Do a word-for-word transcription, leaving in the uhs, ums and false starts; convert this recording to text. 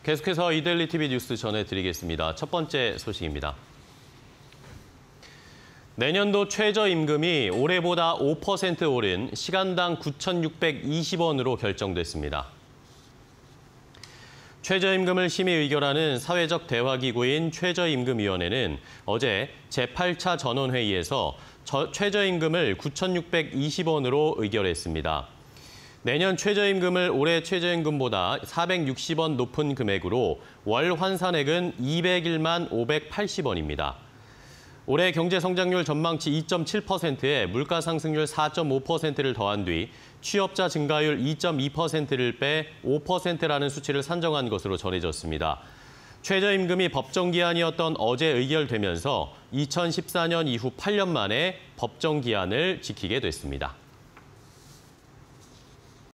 계속해서 이데일리 티비 뉴스 전해드리겠습니다. 첫 번째 소식입니다. 내년도 최저임금이 올해보다 오 퍼센트 오른 시간당 구천육백이십 원으로 결정됐습니다. 최저임금을 심의 의결하는 사회적 대화기구인 최저임금위원회는 어제 제팔 차 전원회의에서 최저임금을 구천육백이십 원으로 의결했습니다. 내년 최저임금을 올해 최저임금보다 사백육십 원 높은 금액으로 월 환산액은 이백일만 오백팔십 원입니다. 올해 경제성장률 전망치 이 점 칠 퍼센트에 물가 상승률 사 점 오 퍼센트를 더한 뒤 취업자 증가율 이 점 이 퍼센트를 빼 오 퍼센트라는 수치를 산정한 것으로 전해졌습니다. 최저임금이 법정기한이었던 어제 의결되면서 이천십사 년 이후 팔 년 만에 법정기한을 지키게 됐습니다.